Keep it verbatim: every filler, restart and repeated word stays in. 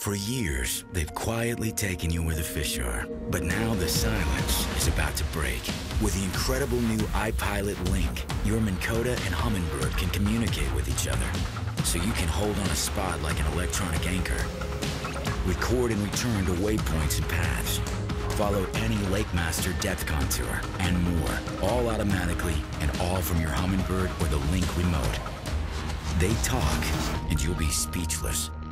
For years, they've quietly taken you where the fish are. But now the silence is about to break. With the incredible new iPilot Link, your Minn Kota and Humminbird can communicate with each other, so you can hold on a spot like an electronic anchor. Record and return to waypoints and paths. Follow any Lake Master depth contour, and more, all automatically and all from your Humminbird or the Link remote. They talk, and you'll be speechless.